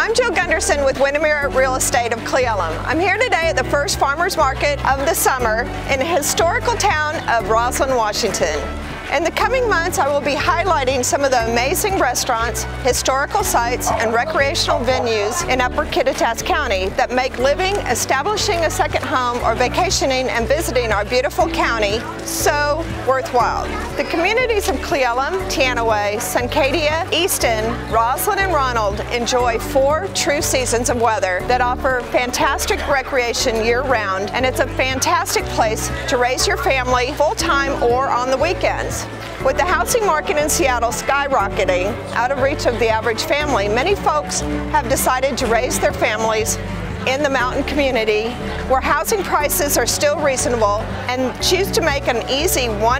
I'm Jill Gunderson with WINDERMERE Real Estate of Cle Elum. I'm here today at the first farmers market of the summer in the historical town of Roslyn, Washington. In the coming months, I will be highlighting some of the amazing restaurants, historical sites, and recreational venues in Upper Kittitas County that make living, establishing a second home, or vacationing and visiting our beautiful county so worthwhile. The communities of Cle Elum, Teanaway, Suncadia, Easton, Roslyn, and Ronald enjoy 4 true seasons of weather that offer fantastic recreation year-round, and it's a fantastic place to raise your family full-time or on the weekends. With the housing market in Seattle skyrocketing out of reach of the average family, many folks have decided to raise their families in the mountain community where housing prices are still reasonable and choose to make an easy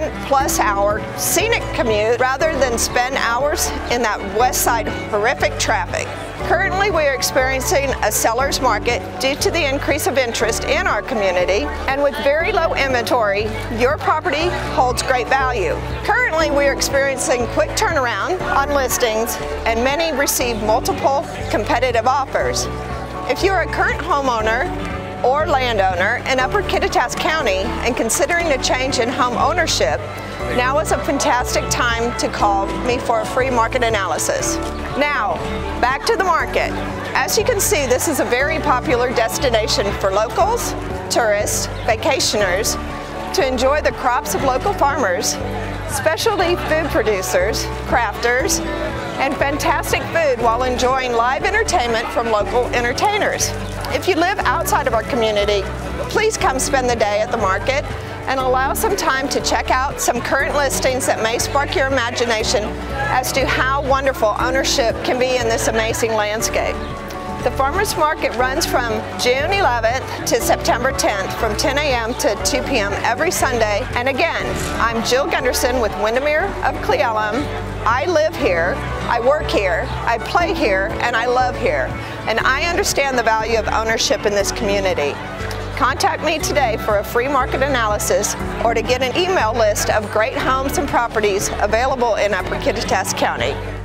1+ hour scenic commute rather than spend hours in that west side horrific traffic. Currently, we are experiencing a seller's market due to the increase of interest in our community, and with very low inventory, your property holds great value. Currently, we are experiencing quick turnaround on listings, and many receive multiple competitive offers. If you are a current homeowner or landowner in Upper Kittitas County and considering a change in home ownership, now is a fantastic time to call me for a free market analysis. Now, back to the market. As you can see, this is a very popular destination for locals, tourists, vacationers to enjoy the crops of local farmers, specialty food producers, crafters, and fantastic food while enjoying live entertainment from local entertainers. If you live outside of our community, please come spend the day at the market and allow some time to check out some current listings that may spark your imagination as to how wonderful ownership can be in this amazing landscape. The farmers market runs from June 11th to September 10th from 10 a.m. to 2 p.m. every Sunday. And again, I'm Jill Gunderson with WINDERMERE of Cle Elum. I live here, I work here, I play here, and I love here. And I understand the value of ownership in this community. Contact me today for a free market analysis or to get an email list of great homes and properties available in Upper Kittitas County.